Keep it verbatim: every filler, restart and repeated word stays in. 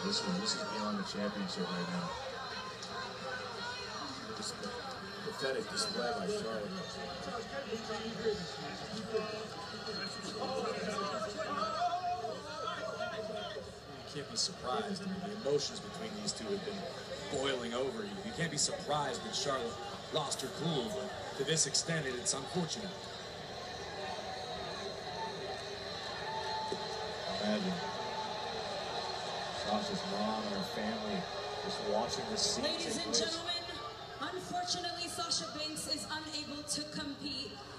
This is, this is beyond the championship right now. Just pathetic display by Charlotte. You can't be surprised. I mean, the emotions between these two have been boiling over. You, you can't be surprised that Charlotte lost her cool, but to this extent, it's unfortunate. Imagine Sasha's mom and her family just watching this scene. Ladies and gentlemen, unfortunately, Sasha Banks is unable to compete.